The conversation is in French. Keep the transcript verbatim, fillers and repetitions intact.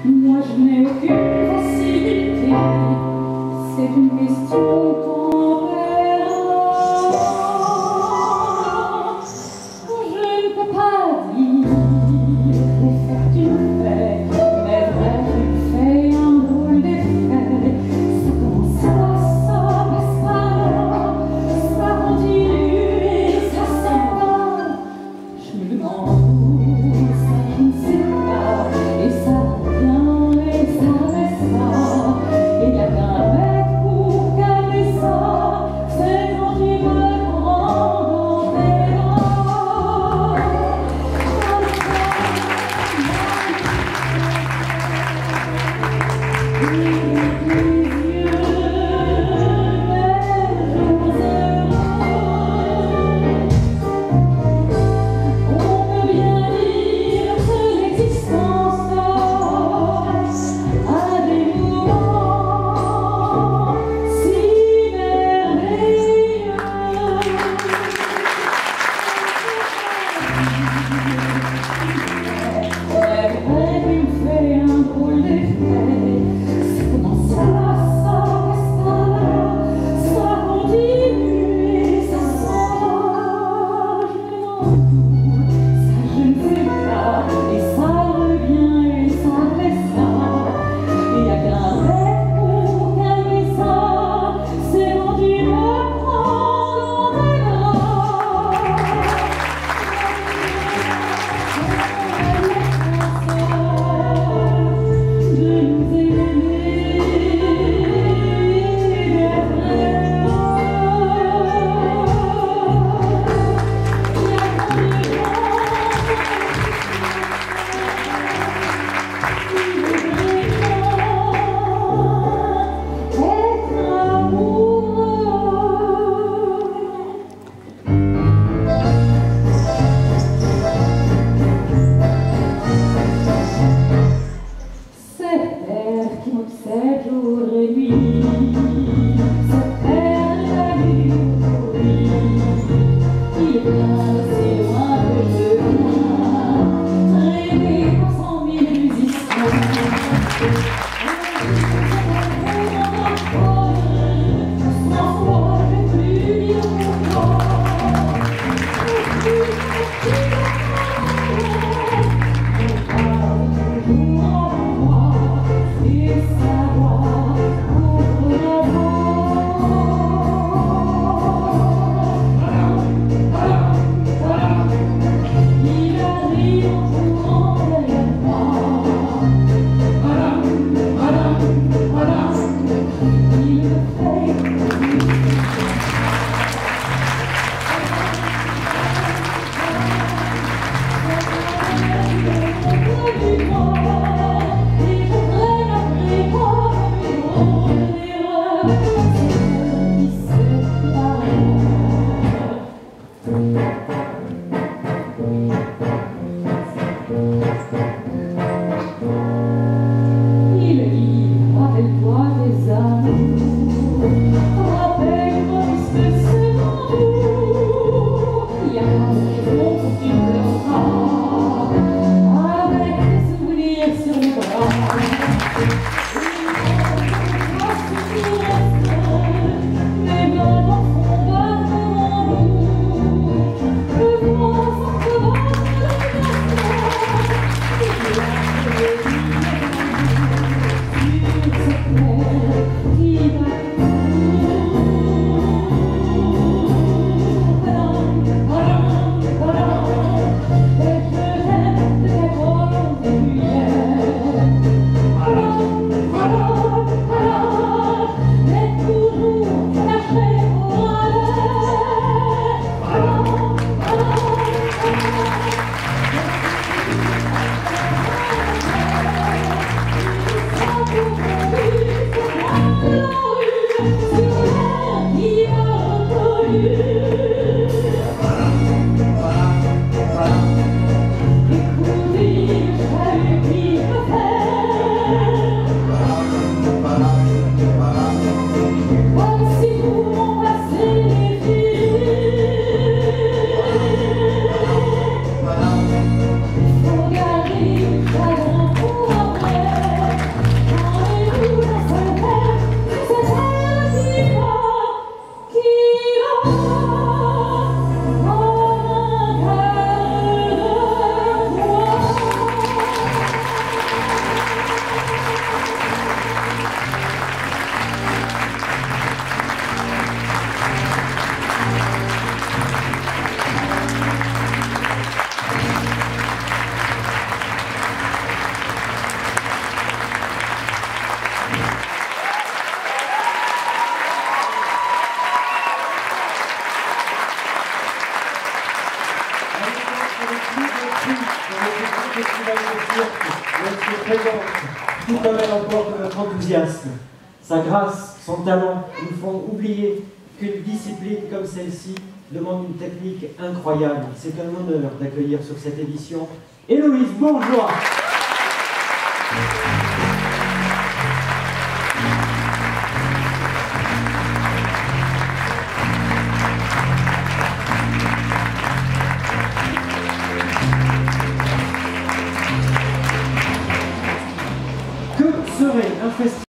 Moi je n'ai aucune facilité, c'est une question tempérance. Je ne peux pas dire l'effet que tu me fais, mais vrai tu me fais un drôle d'effet. Ça commence là, ça passe par là, ça continue et ça s'en va. Je me demande où ça qui me sépare, et ça vient et ça reste ça. Et il n'y a qu'un mec pour calmer ça, c'est quand tu me prends dans tes bras. Et tes yeux, mes jours heureux. On peut bien dire que l'existence a des moments si merveilleux. Mais vrai, tu me fais un drôle d'effet. Ça commence là. votre présence, tout comme elle emporte notre enthousiasme. Sa grâce, son talent nous font oublier qu'une discipline comme celle-ci demande une technique incroyable. C'est un honneur d'accueillir sur cette édition Héloïse Bourgeois. Que serait un festival